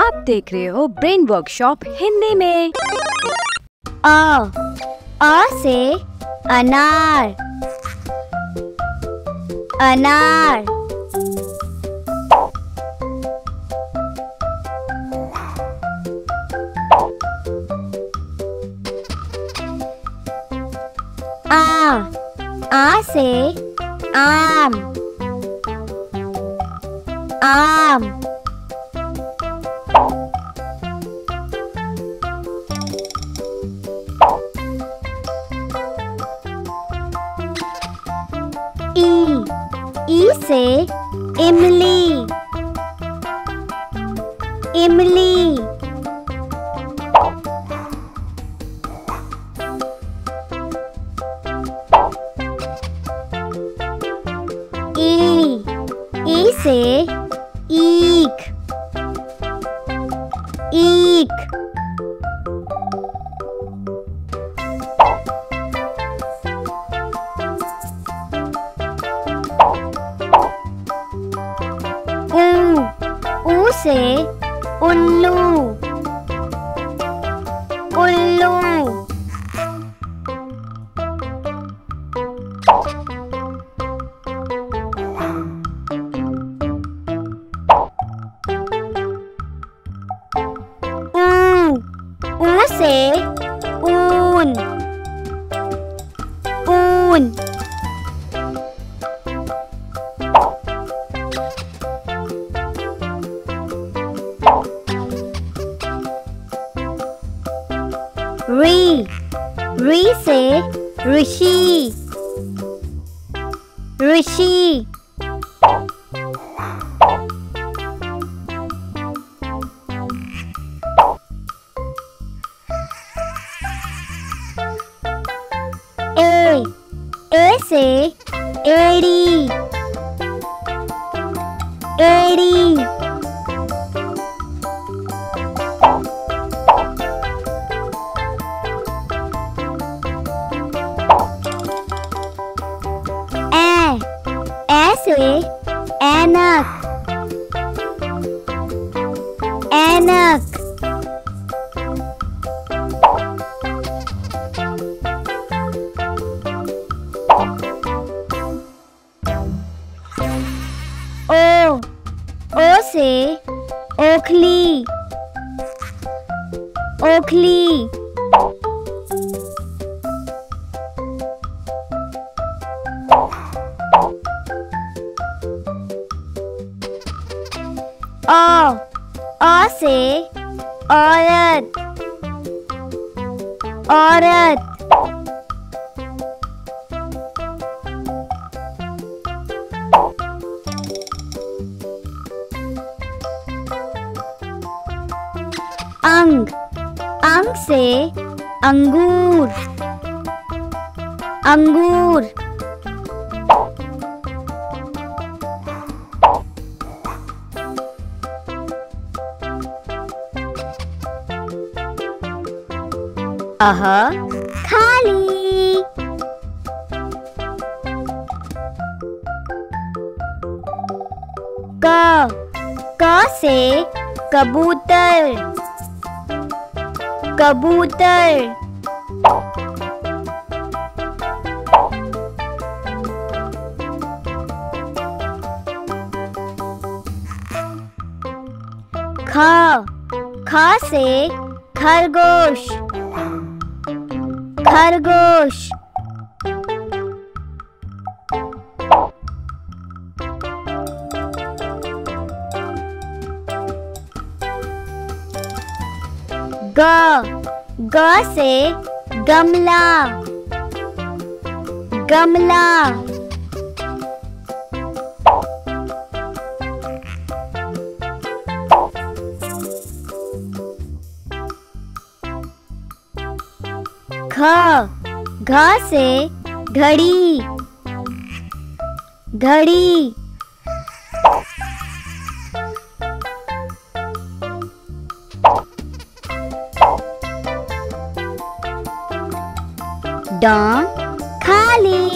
आप देख रहे हो ब्रेन वर्कशॉप हिंदी में। अ से अनार, अनार। आ से आम, आम। ई से इमली, इमली। ई से ईख, ईख। ऊ से उल्लू, उल्लू। ऊ से ऊन, ऊन। री से ऋषि, ऋषि। ए से एड़ी, एड़ी। ए से ऐनक, ऐनक। ओ से ओखली, ओखली। अ से औरत, औरत। अंग से अंगूर, अंगूर। खाली। क से कबूतर, कबूतर। ख से खरगोश, खरगोश। ग से गमला, गमला। घ से घड़ी, घड़ी। खाली।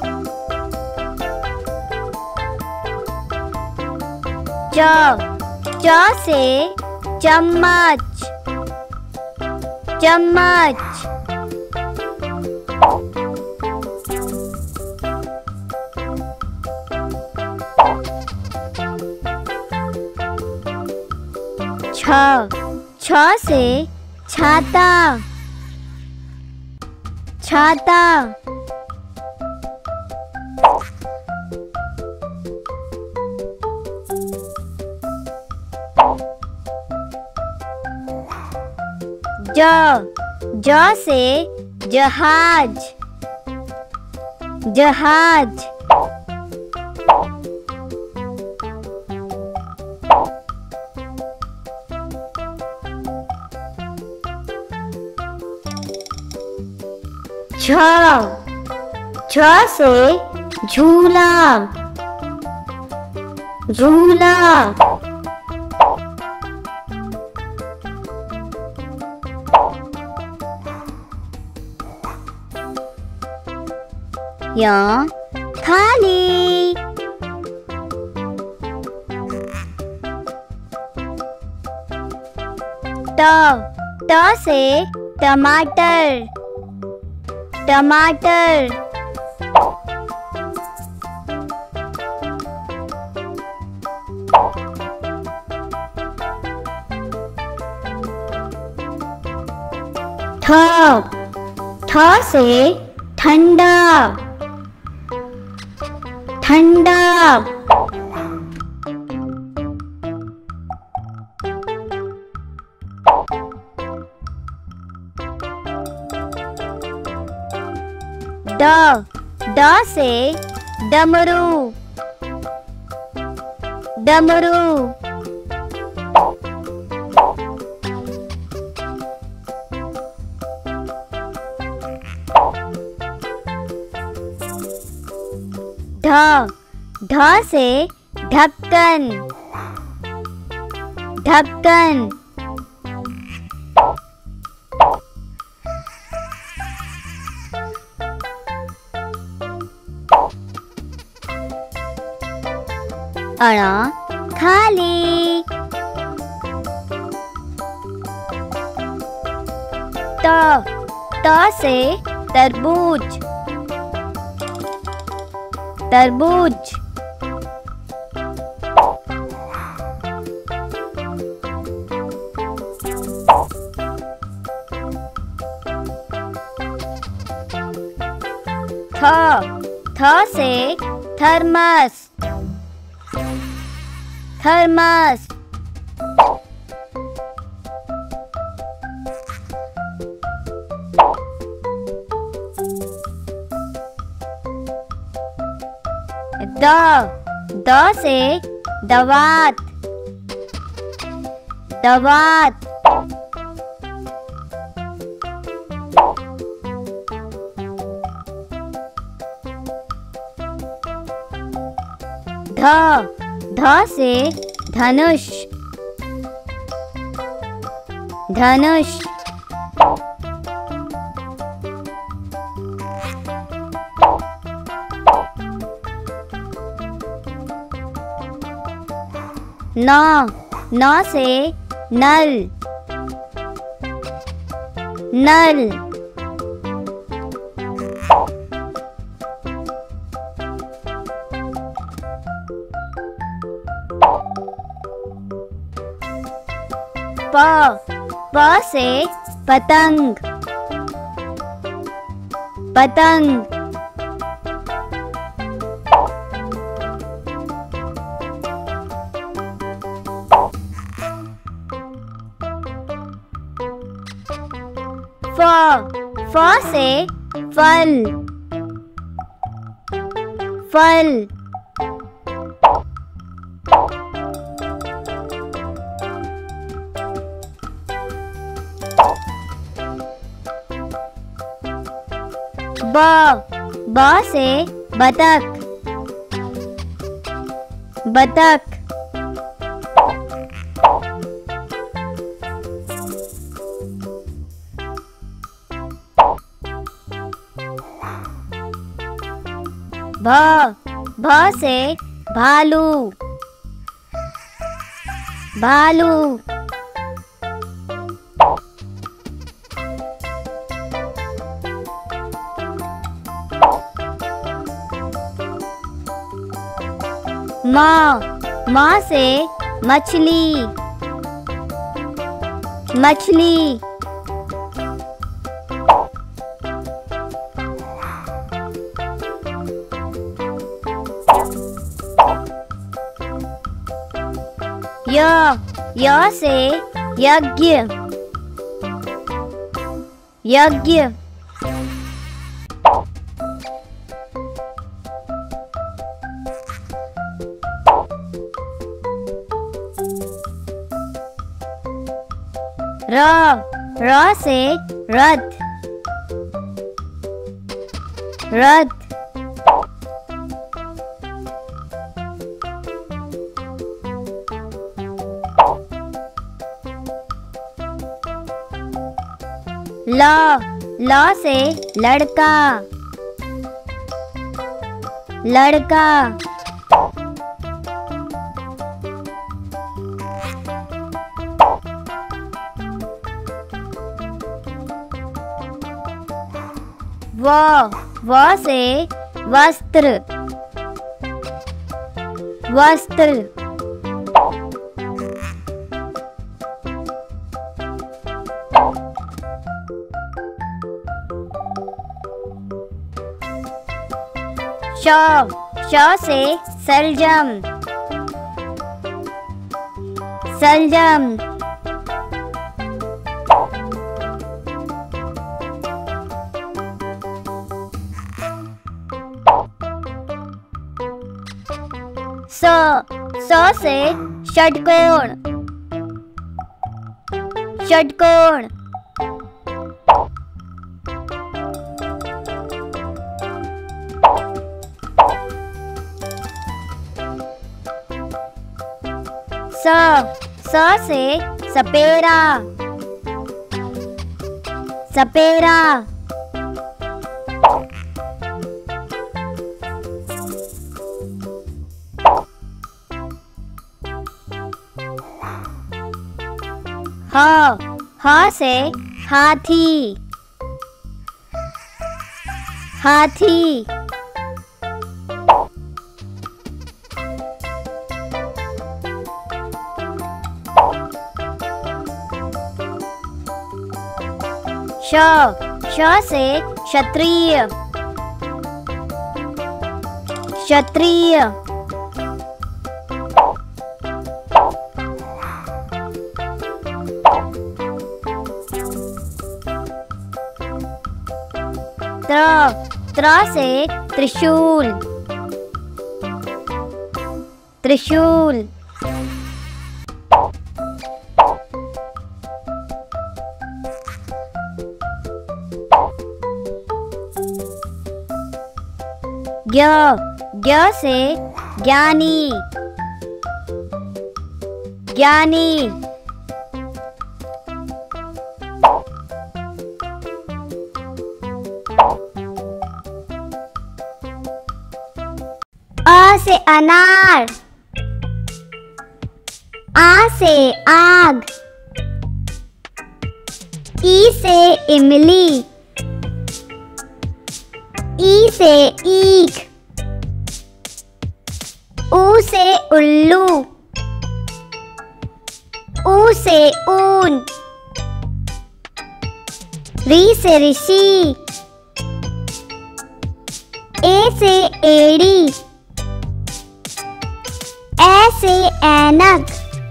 च च से चम्मच, चम्मच। छ से छाता, छाता। ज से जहाज, जहाज। छ से झूला, झूला। यहाँ खाली। त से टमाटर, टमाटर। ठ से ठंडा, ठंडा। ड से डमरू, डमरू। ढ से ढक्कन, ढक्कन। अणा खाली। त से तरबूज, तरबूज। थ से थर्मस, थर्मस। द से दवात, दवात। ध से धनुष, धनुष। न से नल, नल। प से पतंग, पतंग। फ से फल, फल। ब से बतख, बतख। भ से भालू, भालू। माँ से मछली, मछली। य से यज्ञ, यज्ञ। र से रथ, रथ। ल से लड़का, लड़का। व से वस्त्र, वस्त्र। श से सलजम, सलजम। स से षटकोण, षटकोण। स से सपेरा, सपेरा। ह से हाथी, हाथी। श से क्षत्रिय, क्षत्रिय। त्र से त्रिशूल, त्रिशूल। ज्ञ से ज्ञानी, ज्ञानी। आ से अनार, आ से आग। ई से इमली, ई से ईख। ऊ से उल्लू, ऊ से ऊन। री से ऋषि, ए से एड़ी। ए से ऐनक,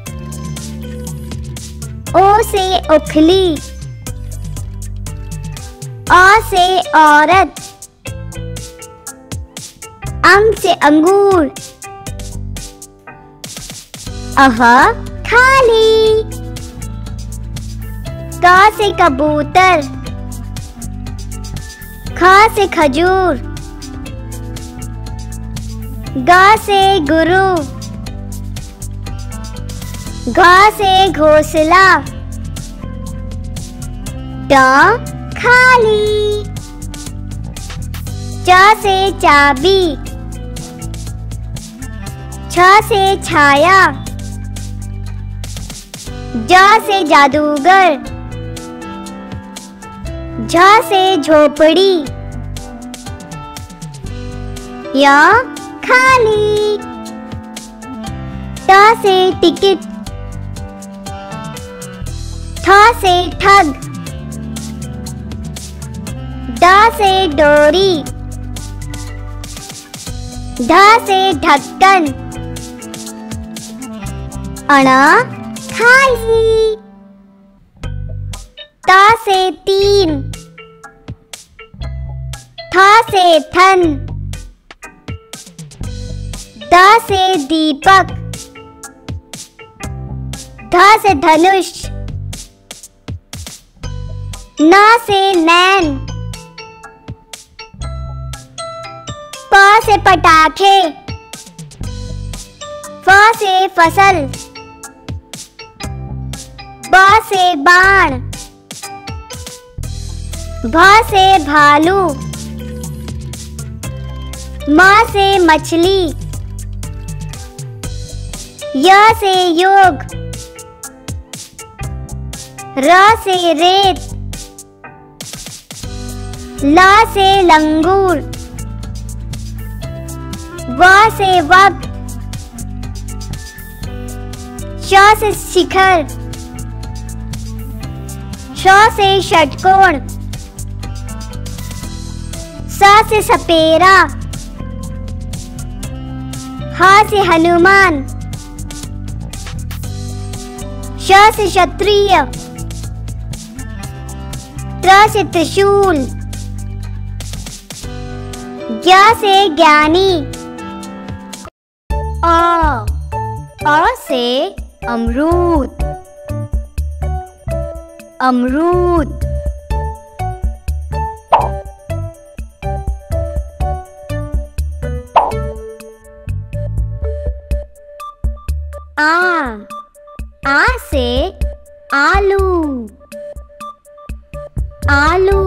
ओ से उखली। आ से औरत, अंग से अंगूर। खाली। का से कबूतर, खा से खजूर। गा से गुरु, घा से घोंसला। टा खाली। चा से चाबी, छा से छाया। ज से जादूगर, झ से झोपड़ी, य खाली, ट से टिकट, ठ से ठग, ड से डोरी, ढ से ढक्कन, अण खाली, त से तीन, थ से थन, द से दीपक, ध से धनुष, न से नैन, प से पटाखे, फ से फसल, ब से बाण, भ से भालू, म से मछली, य से योग, र से रेत, ल से लंगूर, व से वक्त, श से शिखर, श से षटकोण, स से सपेरा, ह से हनुमान, श से क्षत्रिय, त्र से त्रिशूल, ज्ञ से ज्ञानी, अ से अमरूद, अमरूद, आ से आलू, आलू,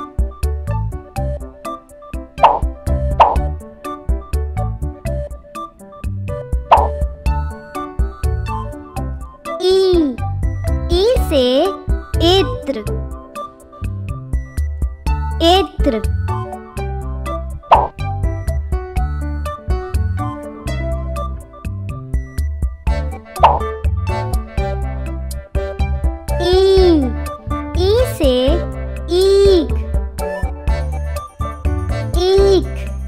ई से इत्र, इत्र, ई से ईख, ईख,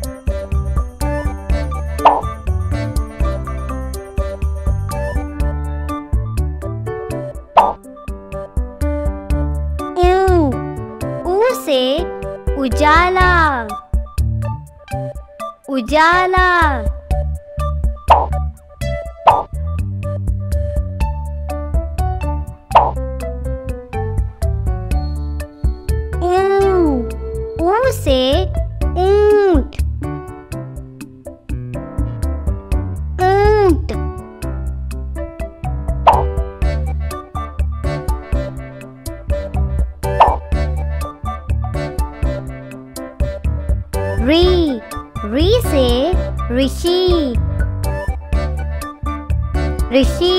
ऊ से उजाला, उजाला, ऊ से ऊंट, ऊंट, री से ऋषि, ऋषि,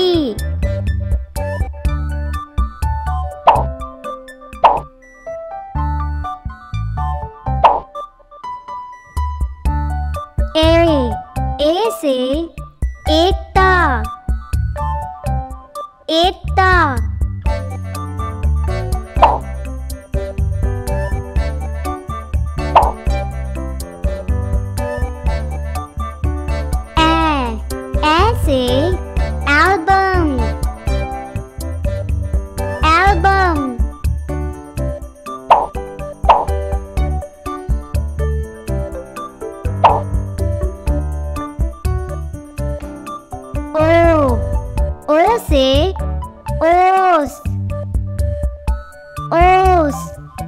ए से एकता, एकता, ए से एल्बम, एल्बम, ओ से ओस, ओस,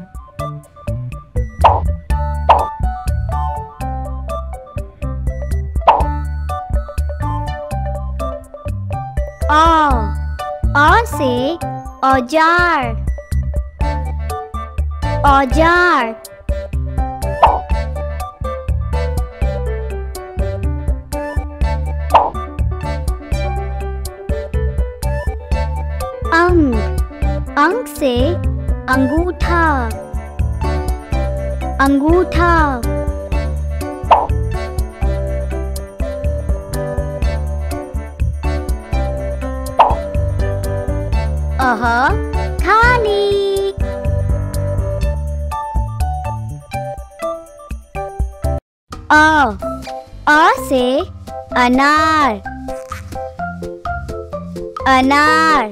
औ से औजार, औजार, अंग, अंग से अंगूठा, अंगूठा। अह, थाली। अ से अनार, अनार।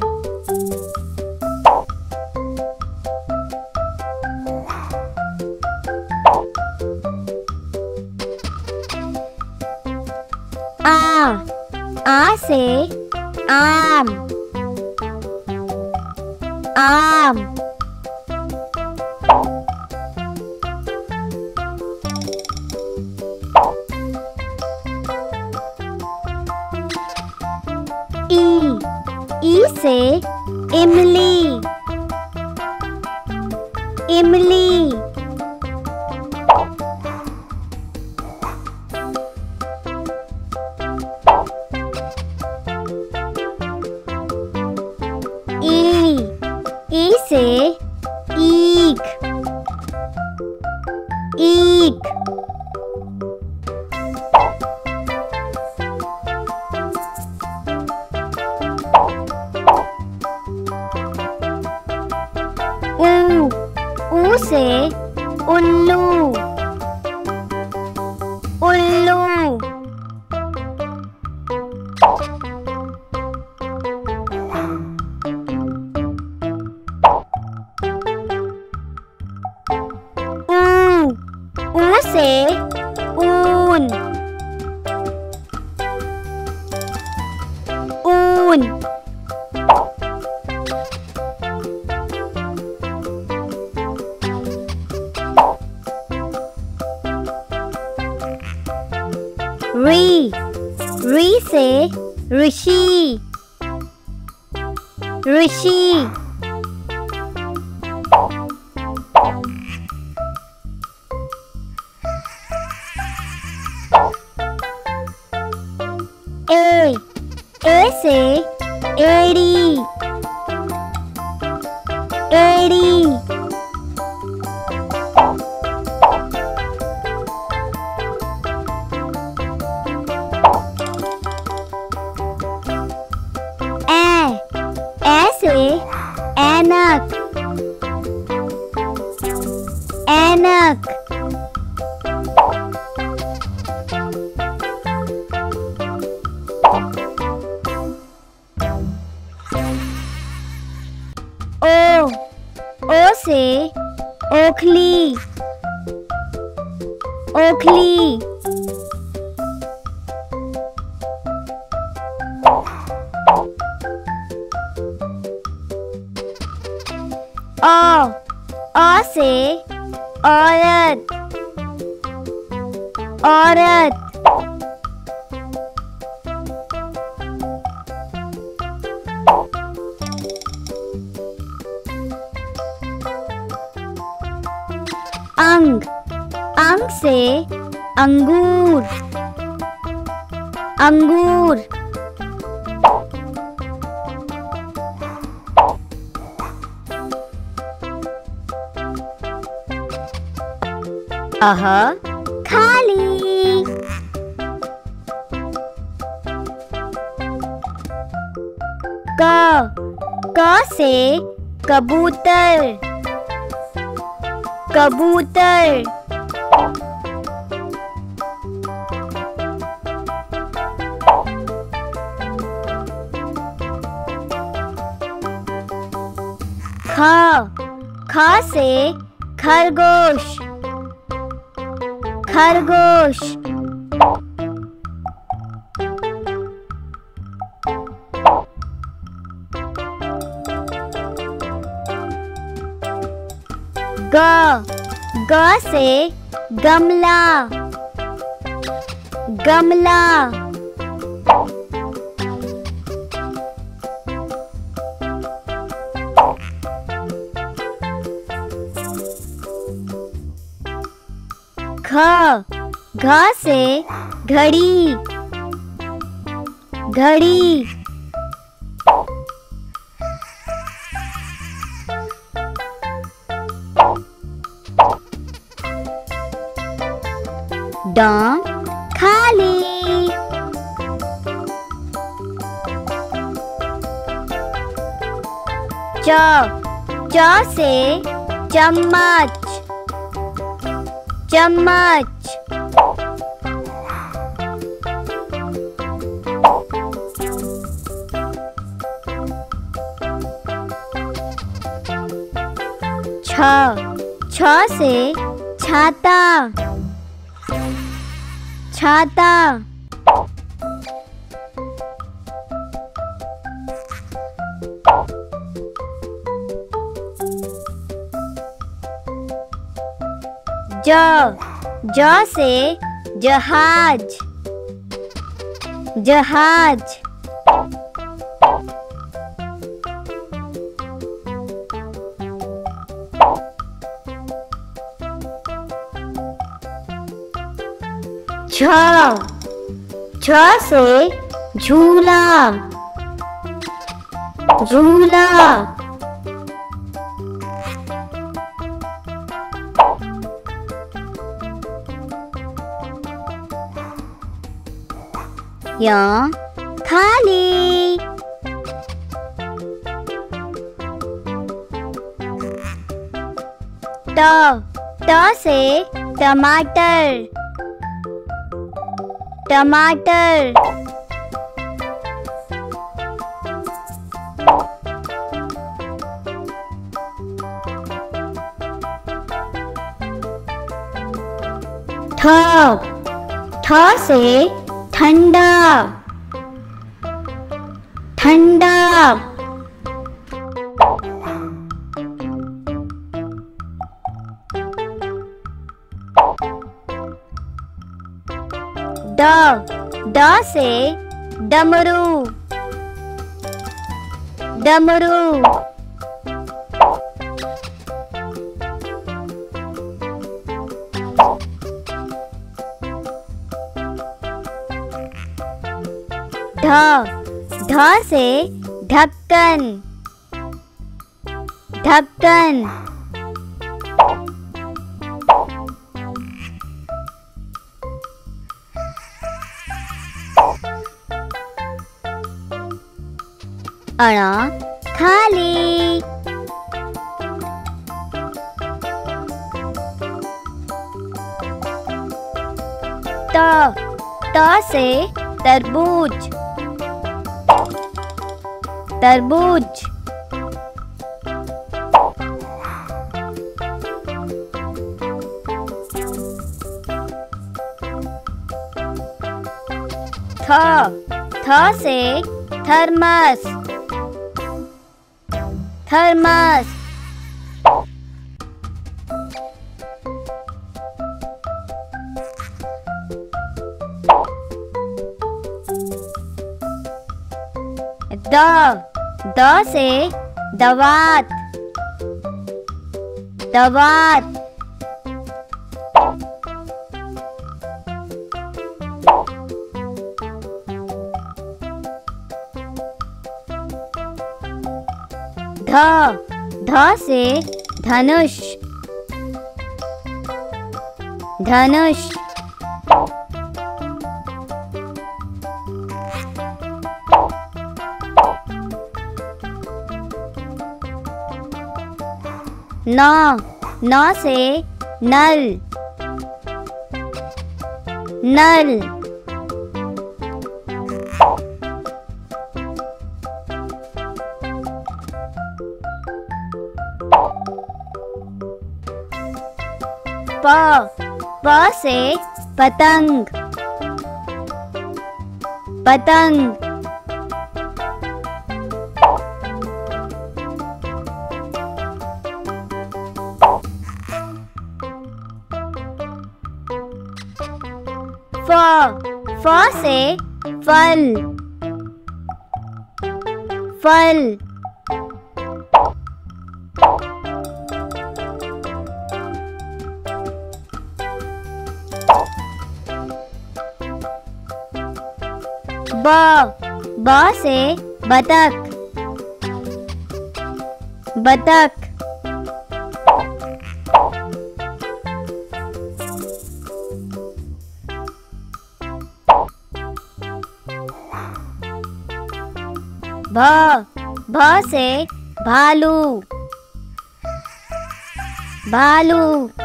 आ से आम, आम। ई से इमली, इमली। ई से ईख, ईख। ऊ से उल्लू, उल्लू। ऊ से ऊन, ऊन। री से ऋषि, ऋषि। ए से एड़ी, एड़ी। ए से ऐनक, ऐनक। ओ से ओखली, ओखली। अ से औरत, औरत। अंग, अंग से अंगूर, अंगूर। अह, खाली। क से कबूतर, कबूतर। ख से खरगोश, खरगोश। ग से गमला, गमला। घ से घड़ी, घड़ी। ड खाली। च से चम्मच, चम्मच। छ से छाता, छाता। ज से जहाज, जहाज। छ से झूला, झूला। य खाली। ट से टमाटर, टमाटर। ठ से ठंडा, ठंडा। ड से डमरू, डमरू। ढ से ढक्कन, ढक्कन। अण खाली। त से तरबूज, तरबूज। थ से थर्मस, थर्मस। द से दवात, दवात। ध से धनुष, धनुष। न से नल, नल। प से पतंग, पतंग। फ से फल, फल। ब से बतख, बतख। भ से भालू भालू।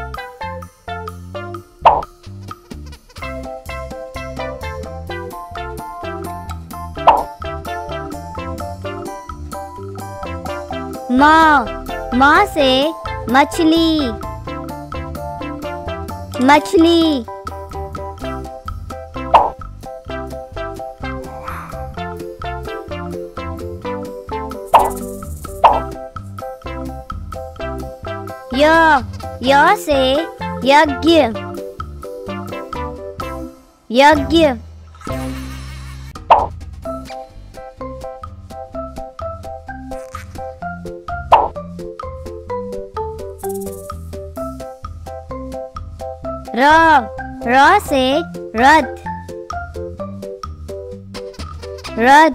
म से मछली मछली। य से यज्ञ यज्ञ। र से रथ रथ।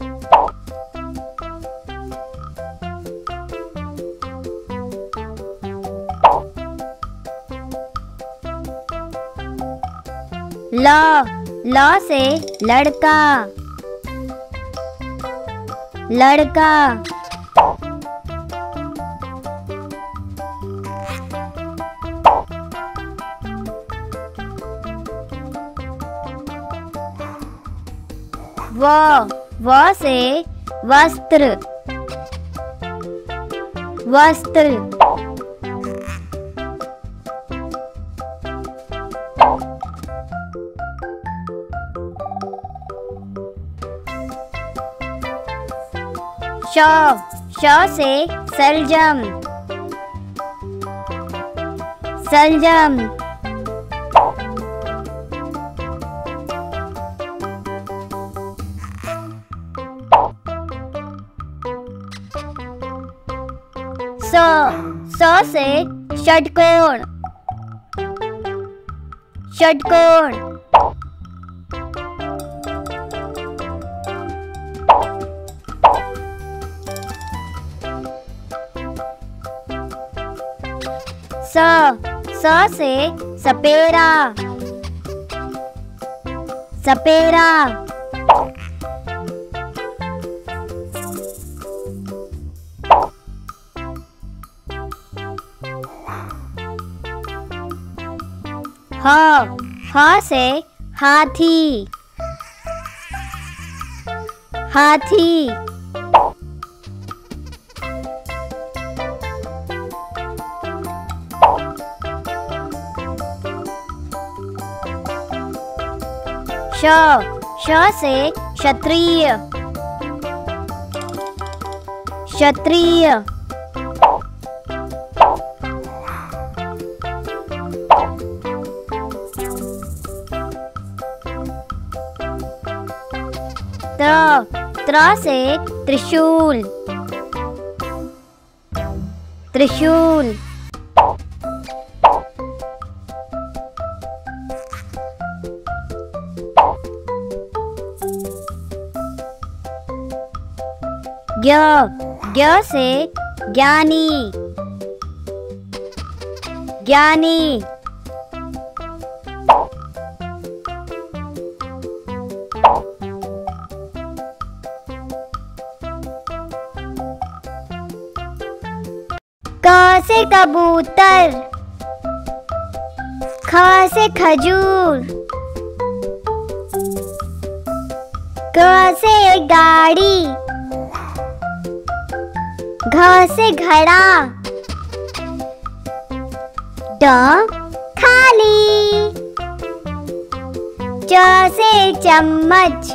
ल से लड़का लड़का। व से वस्त्र वस्त्र। श से सलजम सलजम। स से षटकोण षटकोण। स से सपेरा सपेरा। ह से हाथी हाथी। श से क्षत्रिय क्षत्रिय। त्र से त्रिशूल त्रिशूल। ज्ञ से ज्ञानी ज्ञानी। क से कबूतर ख से खजूर ग से गाड़ी घ से घड़ा ड खाली च से चम्मच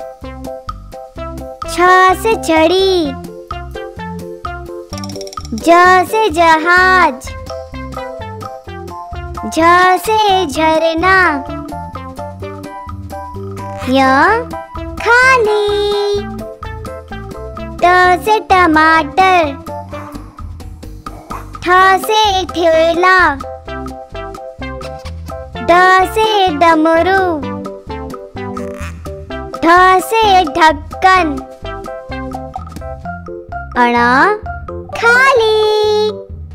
छ से छड़ी ज से जहाज झ से झरना य खाली ट से टमाटर ठ से ठेला ड से डमरू ढ से ढक्कन अणा खाली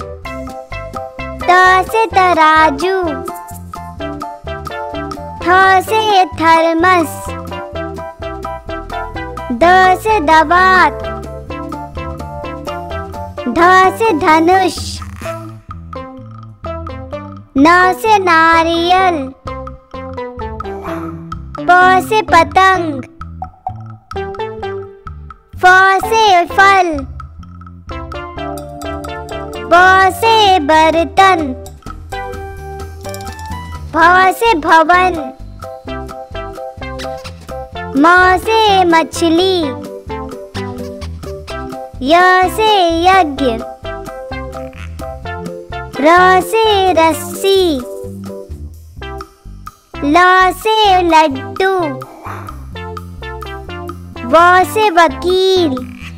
त से तराजू थ से थर्मस ध से दवात, ध से धनुष, न से नारियल, प से पतंग, फ से फल, ब से बर्तन, भ से भवन, म से मछली, य से यज्ञ, र से रस्सी, ल से लड्डू, व से वकील,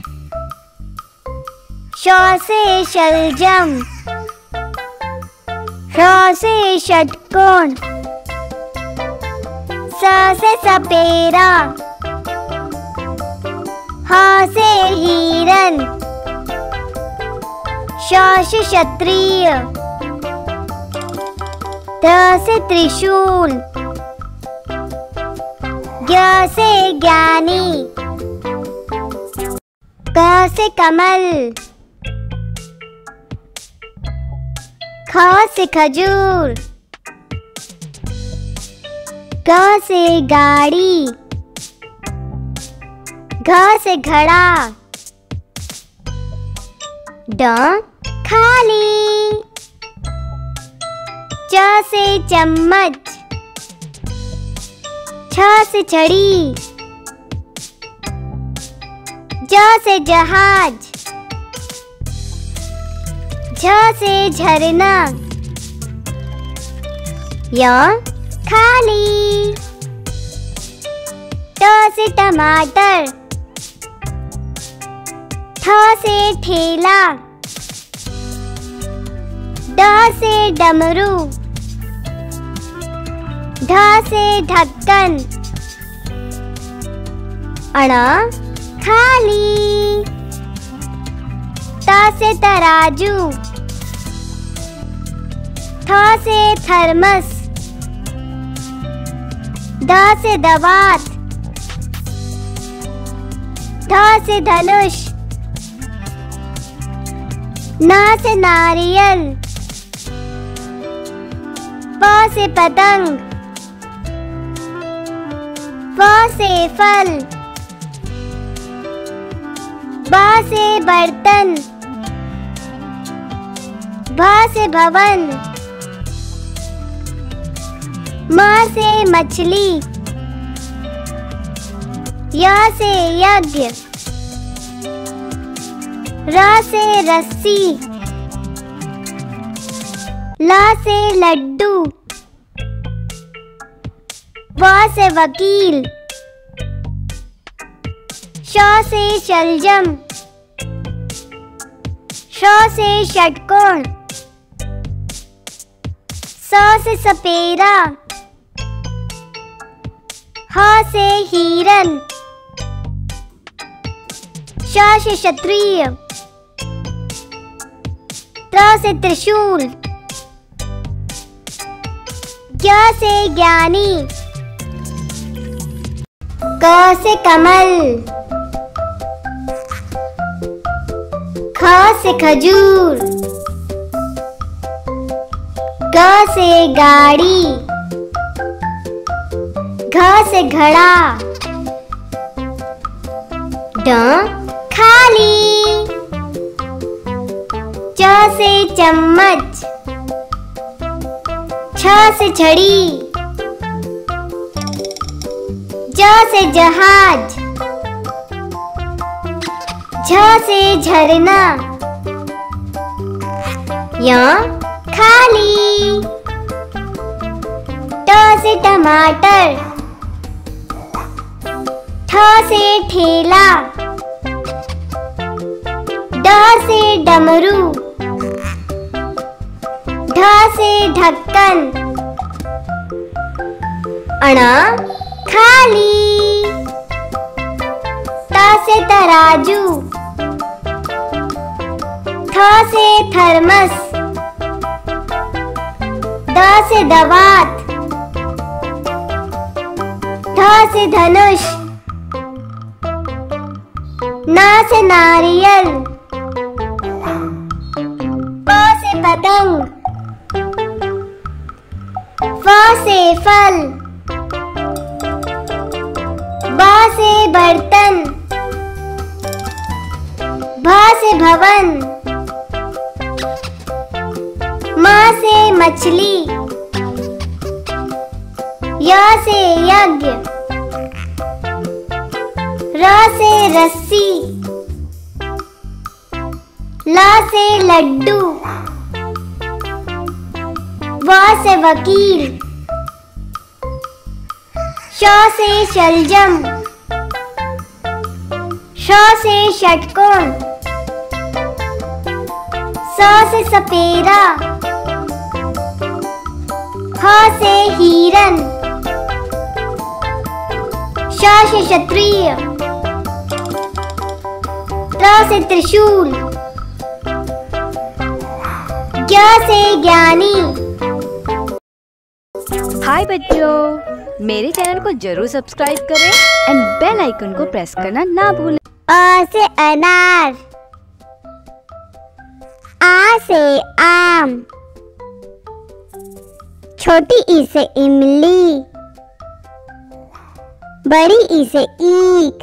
श से शलजम, ष से षटकोण, स से सपेरा, ह से हिरन, श से क्षत्रिय, त्र से त्रिशूल, ज्ञ से ज्ञानी, क से कमल, ख से खजूर, ग से गाड़ी, घ से घड़ा, ड खाली, च से चम्मच, छ से छड़ी, ज से जहाज, झ से झरना, य खाली, ट से टमाटर, ठ से ठेला, ड से डमरू, ढ से ढक्कन, अण खाली, त से तराजू, थ से थर्मस, ध से दवात, ध से धनुष, न से नारियल, प से पतंग, फ से फल, ब से बर्तन, भ से भवन, म से मछली, य से यज्ञ, र से रस्सी, ल से लड्डू, व से वकील, श से शलजम, ष से षटकोण, स से सपेरा, ह से हिरन, श से क्षत्रिय, त्र से त्रिशूल, ज्ञ से ज्ञानी, क से कमल, ख से खजूर, ग से गाड़ी, घ से घड़ा, ड खाली, च से चम्मच, छ से छड़ी, ज से जहाज, झ से झरना, य खाली, ट से टमाटर, ठ से ठेला, ड से डमरू, ढ से ढक्कन, अण खाली, त से तराजू, थ से थर्मस, द से दवात, ध से धनुष, ना से नारियल। प से पतंग। फ से फल। ब से बर्तन। भ से भवन। म से मछली। य से यज्ञ। र से रस्सी। ल से लड्डू। व से वकील। श से शलजम। श से षटकोण। स से सपेरा। ह से हिरन। श से क्षत्रिय। त्र से त्रिशूल। ज्ञ से ज्ञानी। हाय बच्चों, मेरे चैनल को जरूर सब्सक्राइब करें एंड बेल आइकन को प्रेस करना ना भूलें। अ से अनार। आ से आम। छोटी ई से इमली। बड़ी ई से ईख।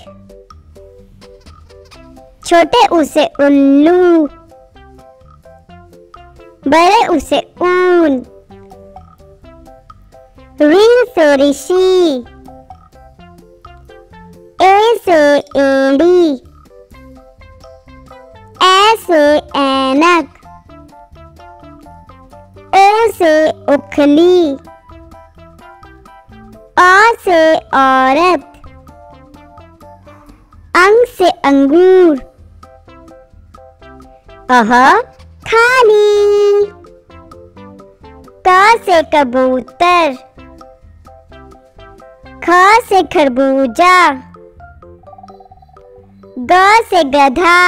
छोटे ऊ से उल्लू। बड़े ऊ से ऊन। ऋ से ऋषि। ए से एड़ी। ए से ऐनक। ओ से उखली। आ से औरत। अंग से अंगूर। अह खाली। क से कबूतर। ख से खरबूजा। ग से गधा।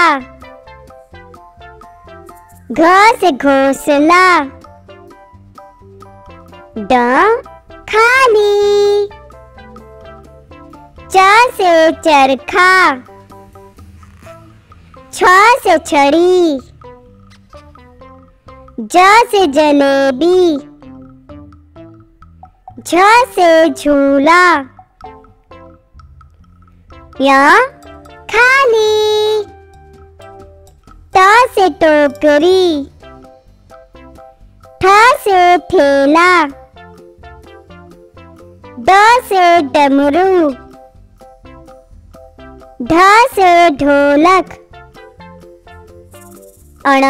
घ से घोंसला। ड खाली। च से चरखा। छ से छड़ी। ज से जलेबी। झ से झूला। य खाली। त से टोकरी। ठ से ठेला। ड से डमरू। ढ से ढोलक। अण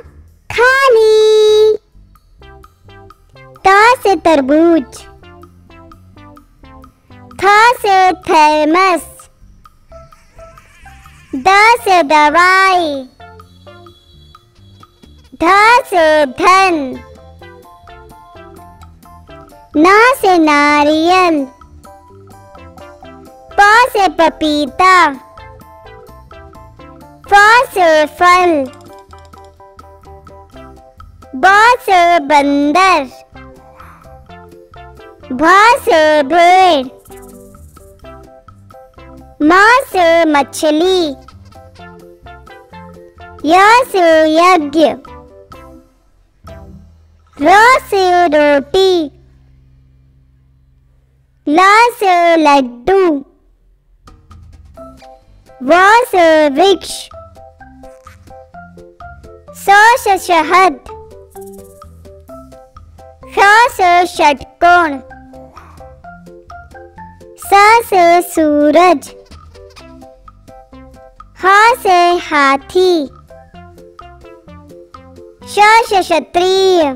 खाली। त से तरबूज। थ से थर्मस। द से दवाई। ध से धन। न से नारियल। प से पपीता। फ से फल। ब से बंदर। भ से भेड़। म से मछली। य से यज्ञ। र से रोटी। ल से लड्डू। व से वृक्ष। स से शहद। ष से षटकोण। स से सूरज। ह से हाथी। श से क्षत्रिय।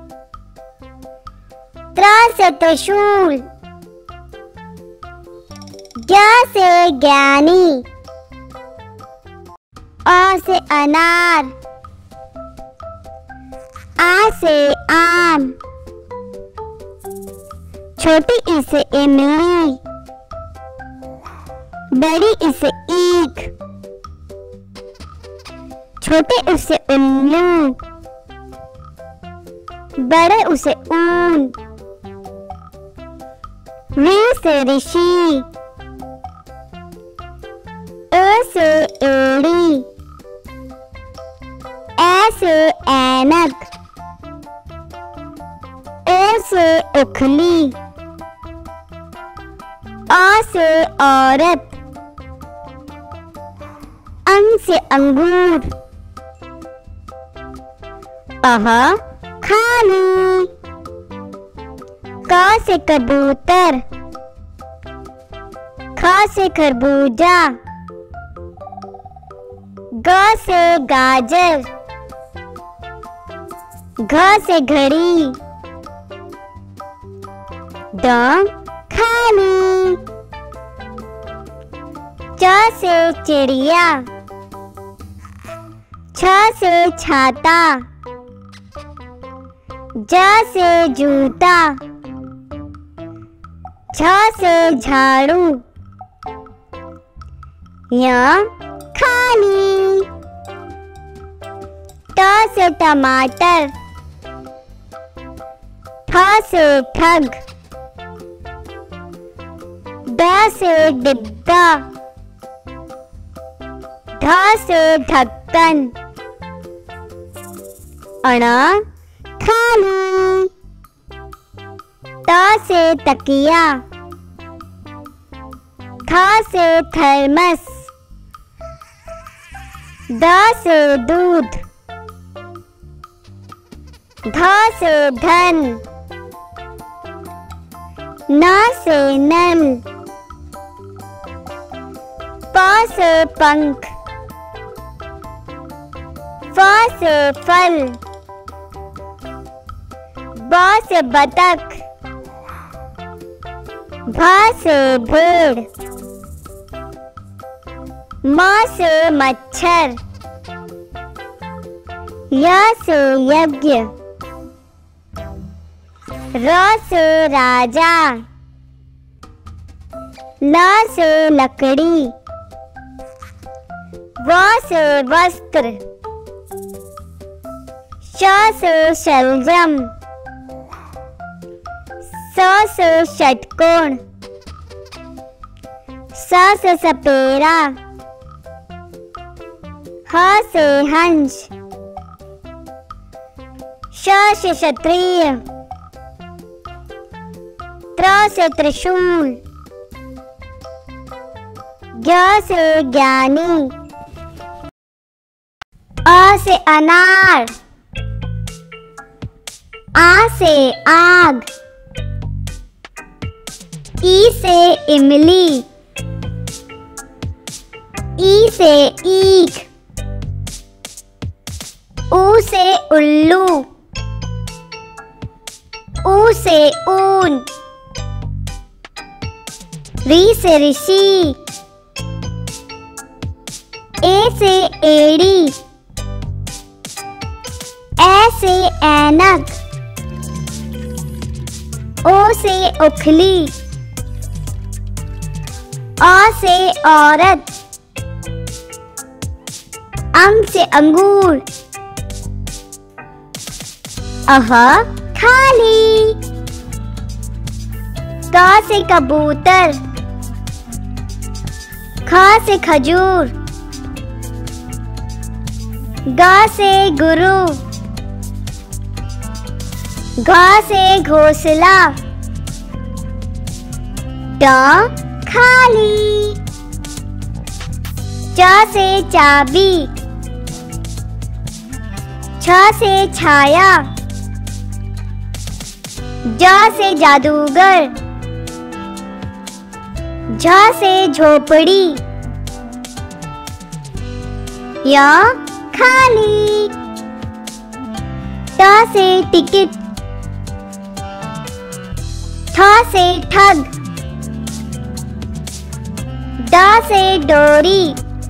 त्र से त्रिशूल। ज्ञ से ज्ञानी। अ से अनार। आ से आम। छोटी ई से इमली। बड़ी ई से ईख। छोटे ऊ से उल्लू। बड़े ऊ से ऊन। ऋ से ऋषि। ए से से ऐनक, ओ से उखली, आ से औरत, अंग से अंगूर, अह खाली, का से कबूतर, ख से खरबूजा, ग से गाजर, घ से घड़ी, द खाली, च से चिड़िया, छ से छाता, ज से जूता, झ से झाड़ू, य खाली, ट से टमाटर, ठ से ठग, ड से डिब्बा, ढ से ढक्कन, अण खाली, त से तकिया, थ से थर्मस, द से दूध, ध से धन, न से नल, प से पंख, फ से फल, ब से बतख, भ से भेड़, म से मच्छर, य से यज्ञ, र से राजा, ल से लकड़ी, व से वस्त्र, श से शलजम, स से षटकोण, स से सपेरा, ह से हंस, श से क्षत्रिय, त्र से त्रिशूल, ज्ञ से ज्ञानी, अ से अनार, आ से आग, ई से इमली, ई से ईख, ऊ से उल्लू, ऊ से ऊन, री से ऋषि, ए से एड़ी, ए से ऐनक, ओ से उखली, अ से औरत, अंग से अंगूर, अह खाली, क से कबूतर, ख से खजूर, ग से गुरु, घ से घोंसला, ट खाली, च से चाबी, छ से छाया, ज से जादूगर, झ से झोपड़ी, य खाली, ट से टिकट, ठ से ठग, ड से डोरी,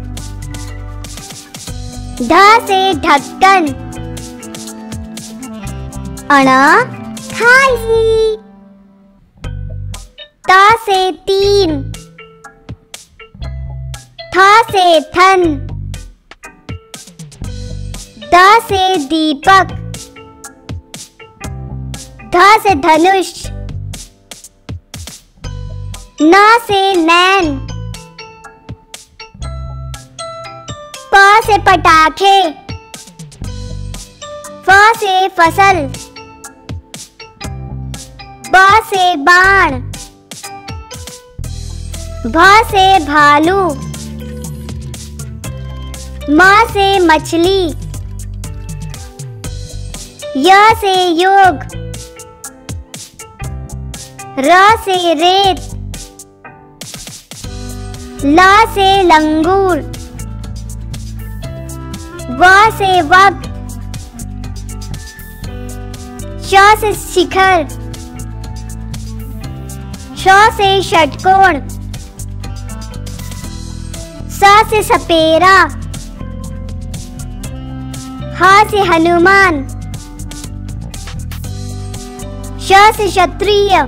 ढ से ढक्कन, अण खाली, त से तीन, थ से थन, द से दीपक, ध से धनुष, न से नैन, प से पटाखे, फ से फसल, ब से बाण, भ से भालू, म से मछली, य से योग, र से रेत, ल से लंगूर, व से वक्त, श से शिखर, श से षटकोण, स से सपेरा, ह से हनुमान, श से क्षत्रिय,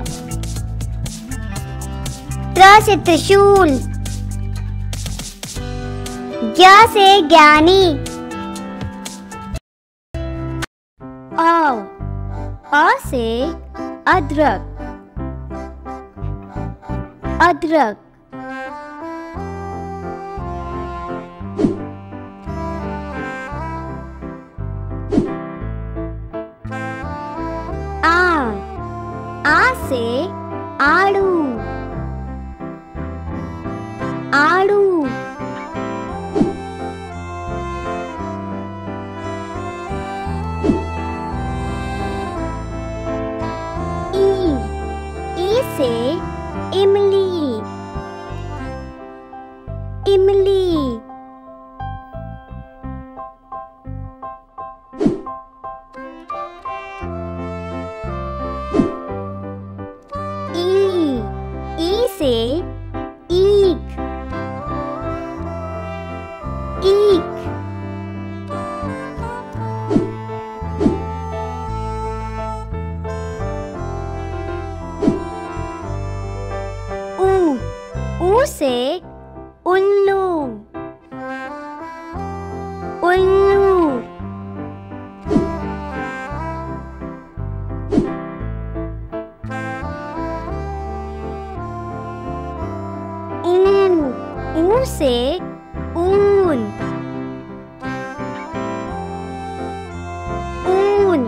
त्र से त्रिशूल, ज्ञ से ज्ञानी, अ से अदरक, अदरक, आ से आड़ू, आड़ू, ई से इमली, इमली, ई से ईख, ईख, ऊ से उल्लू, उल्लू, ऊ से ऊन, ऊन,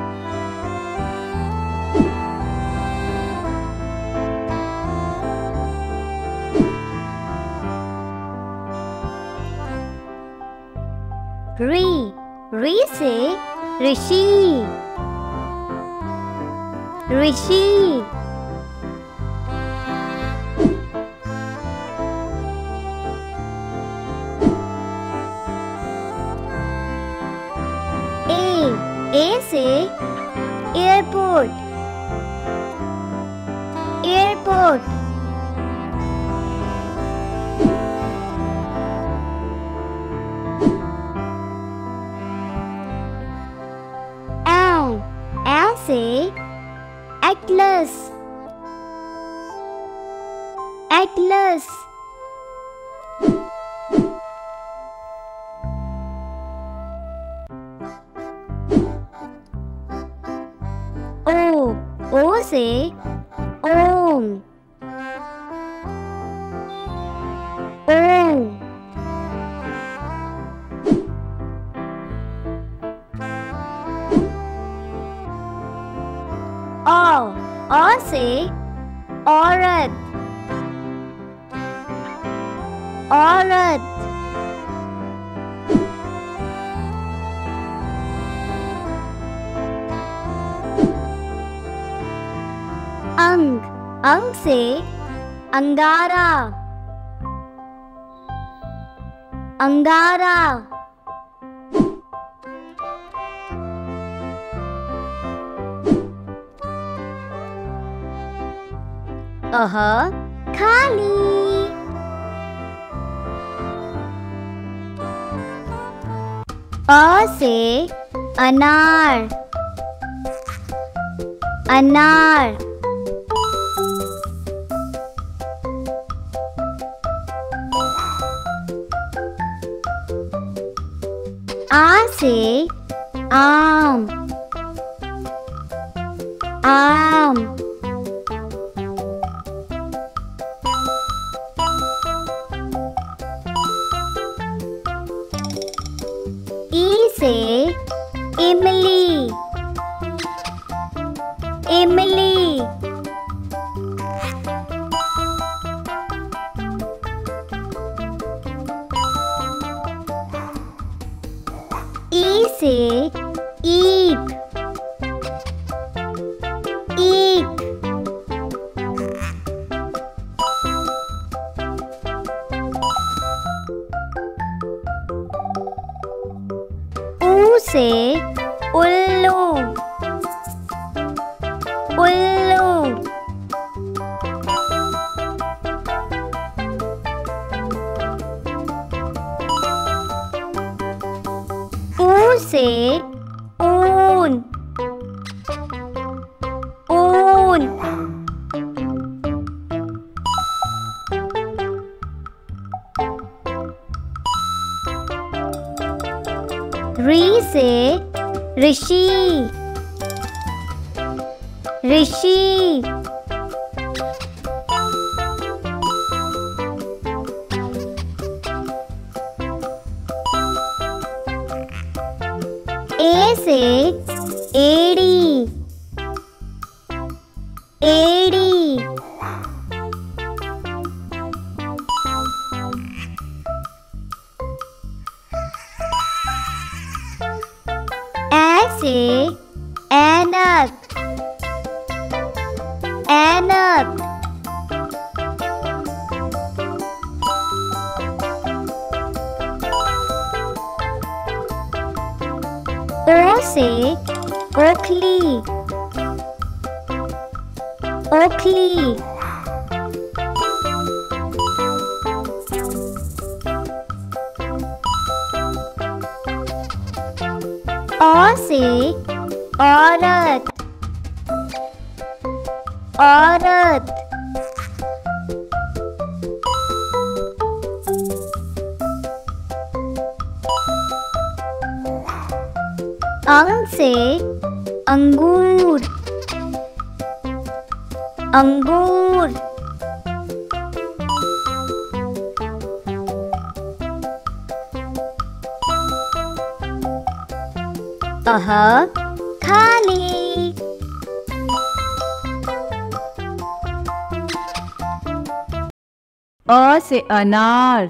री से ऋषि, ऋषि, ए से एयरपोर्ट, एयरपोर्ट, ए से एटलस, एटलस, ओ से ओम, ओम, अ से औरत, औरत, अंग से अंगारा, अंगारा, खाली, अ से अनार, अनार, आ से आम, आम, ई से इमली, ई से ईख, ईख। ऊ से उल्लू, उल्लू। ऊ से ऊन, ऊन। री से ऋषि, ऋषि। ए से एड़ी, एड़ी। ए से ऐनक, ऐनक। ओ से ओखली, ओखली। औ से औरत, औरत। अंग से अंगूर, अंगूर। अह खाली, अ से अनार,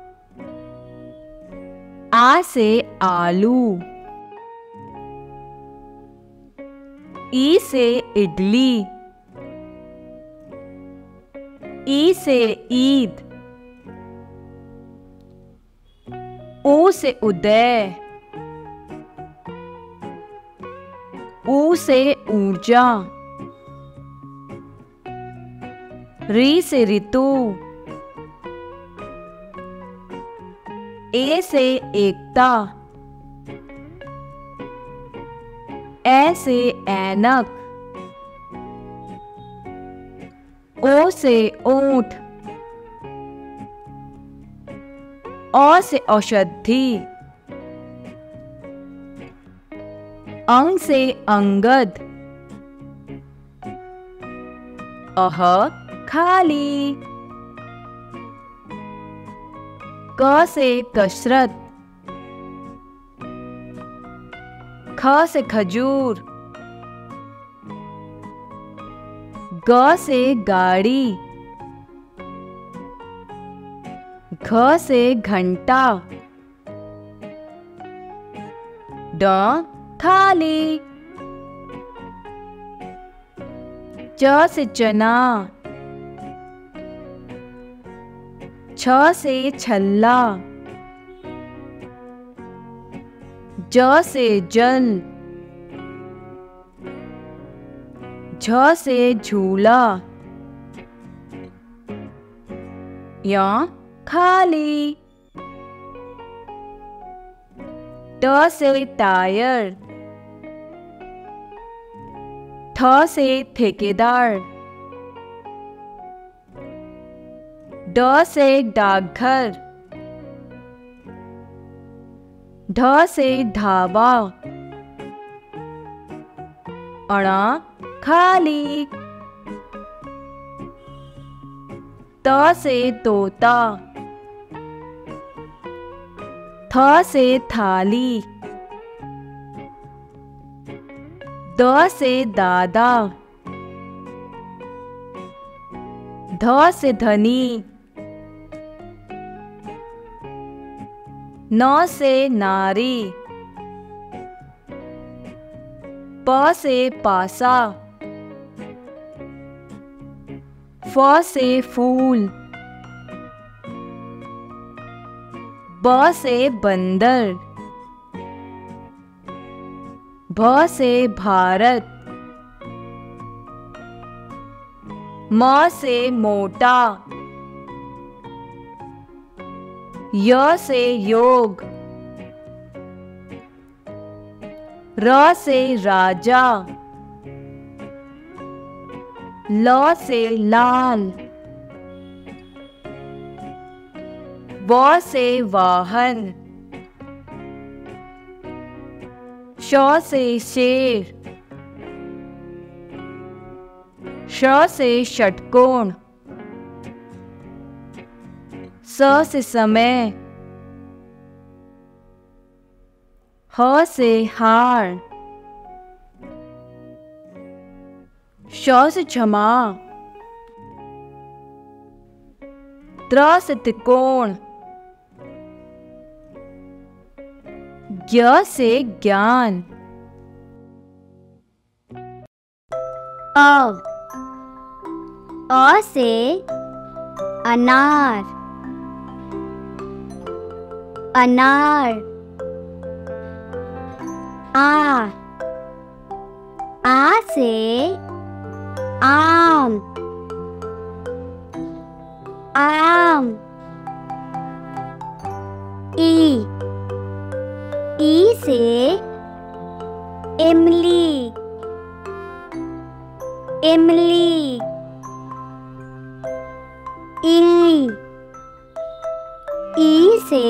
आ से आलू, ई से इडली, ई से ईद, ऊ से उदय, ऊ से ऊर्जा, री से ऋतु, ए से एकता, ए से ऐनक, ओ से ऊंट, औ से औषधि, अंग से अंगद, अह खाली। क से कसरत, ख से खजूर, ग से गाड़ी, घ से घंटा, ड थाली। च से चना, छ से छल्ला, ज से जल, झ से झूला, या खाली। ट से टायर, ठ से ठेकेदार, ड से डाकघर, ढ से ढाबा, अणा खाली। त से तोता, थ से थाली, द से दादा, ध से धनी, न से नारी, प से पासा, फ से फूल, ब से बंदर, भ से भारत, म से मोटा, य से योग, र से राजा, ल से लाल, व से वाहन, श से शेर, श से षटकोण, स से समय, ह से हार, श से क्षमा, त्र से त्रिकोण, ज्ञ से ज्ञान, अ से अनार, अनार, आ से आम, आम, ई से इमली, इमली, ई से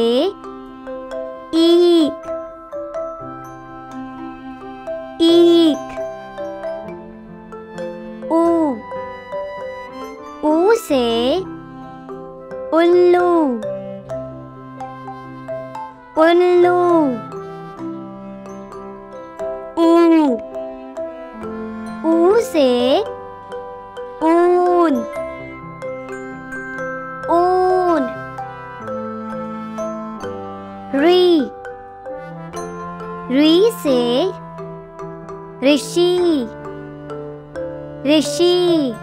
ईख, ईख, ऊ से उल्लू, उल्लू, ऊ से ऊन, ऊन, री से ऋषि, ऋषि,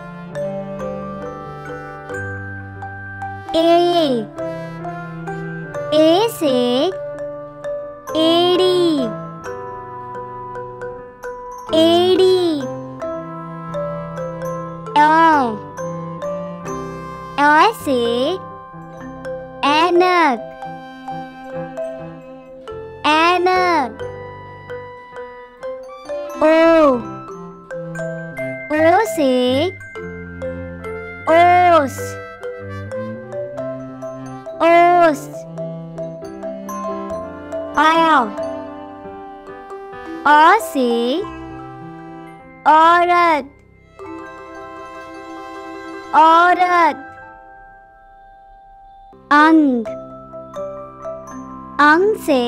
ए से एड़ी, एड़ी, ए से ऐनक, ऐनक, ओ से ओस, ओस, आ से औरत, औरत, अंग, अंग से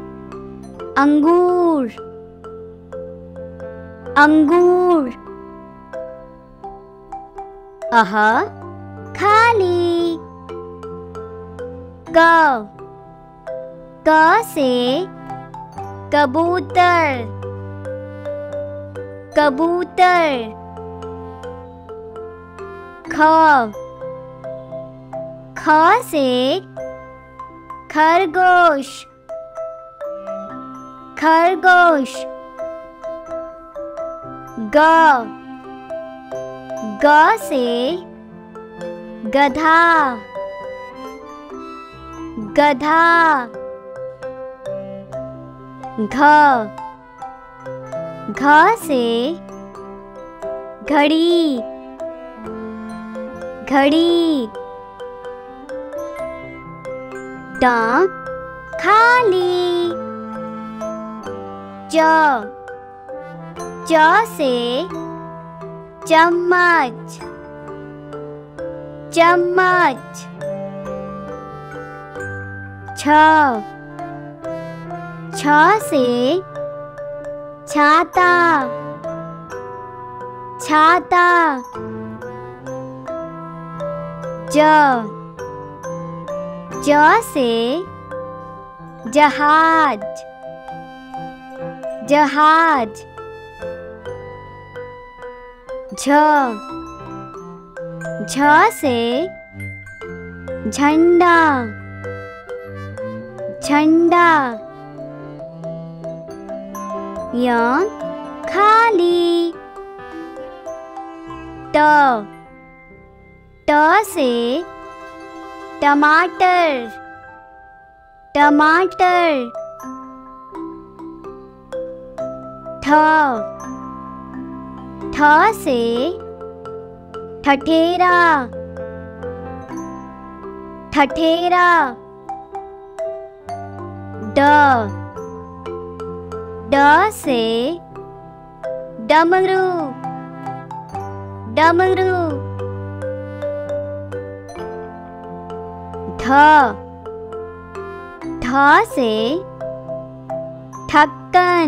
अंगूर, अंगूर, खाली, क से कबूतर, कबूतर, ख से खरगोश, खरगोश, ग से गधा, गधा, घ से घड़ी, घड़ी, खाली, च से चम्मच, चम्मच, छ से छाता, छाता, ज से जहाज, जहाज, झ से झंडा झंडा। य खाली। ट से टमाटर टमाटर। ठ से ठठेरा ठठेरा। ड से डमरू डमरू। ढ से ढक्कन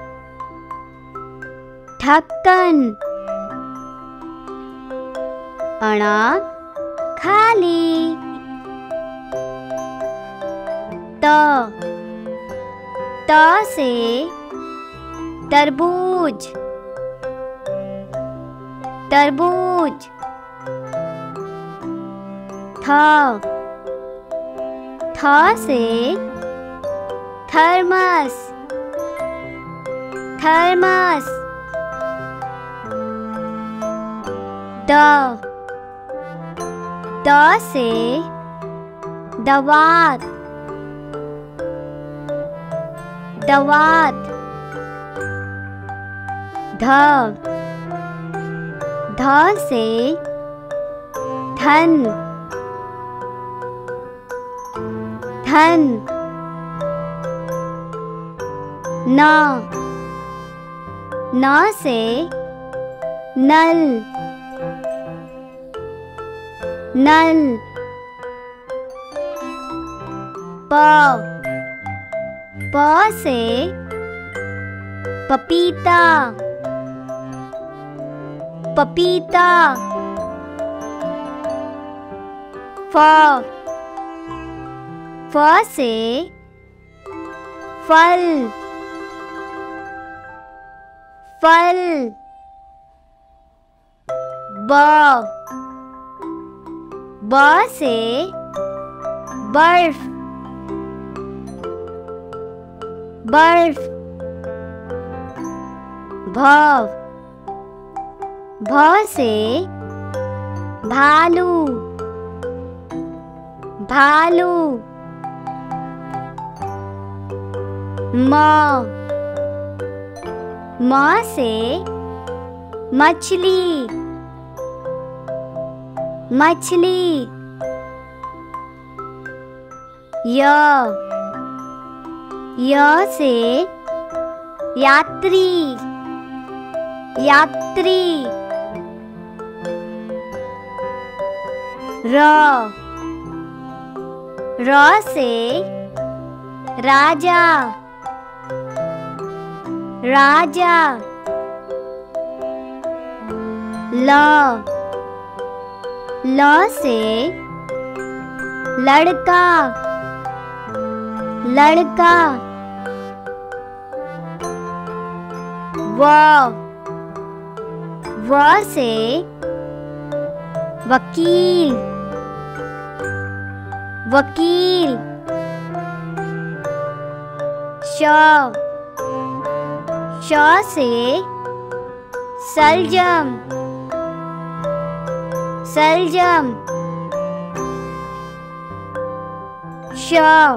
ढक्कन। अण खाली। त से तरबूज तरबूज। थ से थर्मस थर्मस। द से दवात दवात। ध से धन धन। न से नल नल। प से पपीता पपीता। फ से फल फल। ब से बर्फ बर्फ। भ से भालू भालू। म से मछली मछली। य से यात्री यात्री। र से राजा राजा। ल से लड़का लड़का। व से वकील वकील। श से सलजम सलजम। श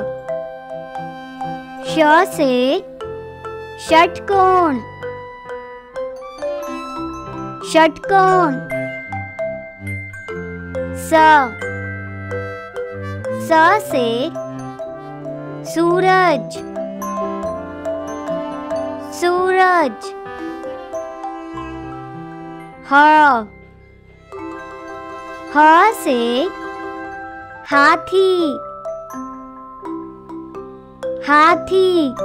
से षटकोण षटकोण। स से सूरज सूरज। ह से हाथी हाथी।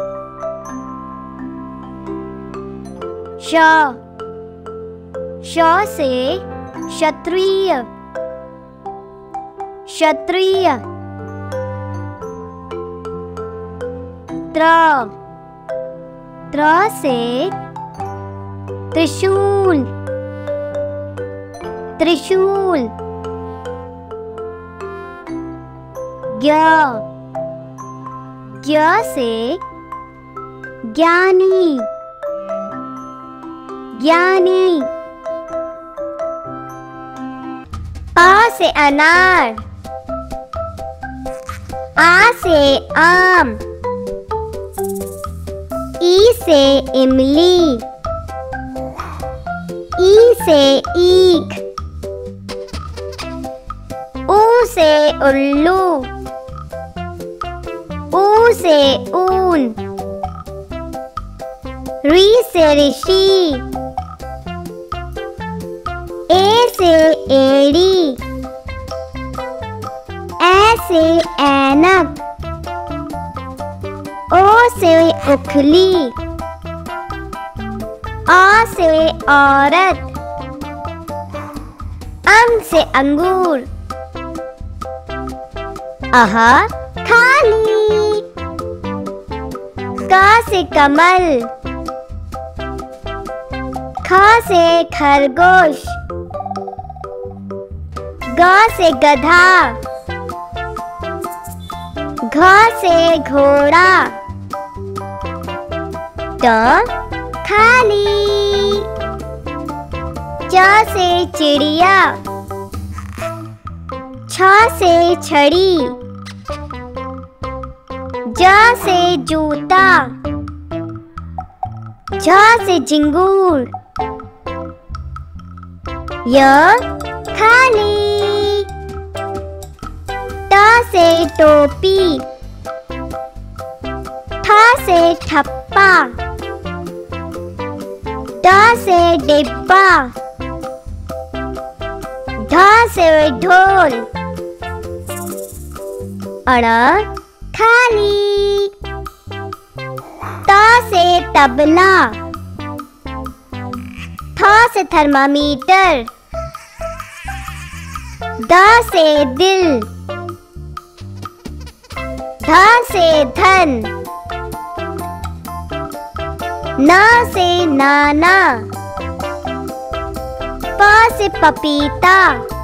श से क्षत्रिय क्षत्रिय। त्र से त्रिशूल त्रिशूल। ज्ञ से ज्ञानी, ज्ञानी। आ से अनार, आ से आम, ई से इमली, ई से ईख, ऊ से उल्लू, ऊ से ऊन, री से ऋषि, ए से एड़ी, ए से ऐनक, ओ से उखली, आ से औरत, अं से अंगूर, अह खाली। क से कमल, ख से खरगोश, ग से गधा, घ से घोड़ा, ट खाली। च से चिड़िया, छ से छड़ी, ज से जूता, झ से झिंगूर, य खाली। ट से टोपी, ठ से ठप्पा, ड से डिब्बा, ढ से ढोल, अण खाली। त से तबला, थ से थर्मामीटर, द से दिल, ध से धन, न से नाना, प से पपीता,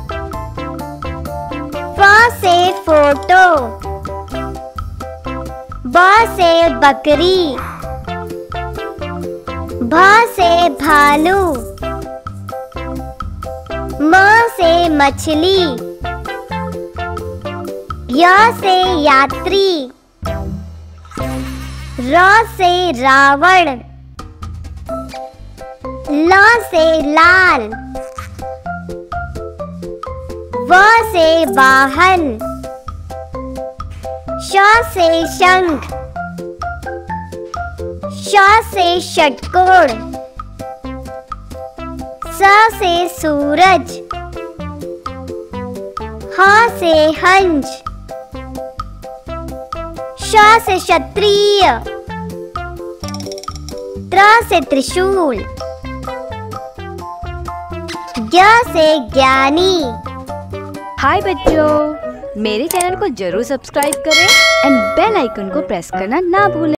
फ से फोटो, ब से बकरी, भ से भालू, म से मछली, य से यात्री, र से रावण, ल से लाल, व से वाहन, श से शंख, श से षटकोण, स से सूरज, ह से हंस, श से क्षत्रिय, त्र से त्रिशूल, ज्ञ से ज्ञानी। हाय बच्चों, मेरे चैनल को जरूर सब्सक्राइब करें एंड बेल आइकन को प्रेस करना ना भूलें।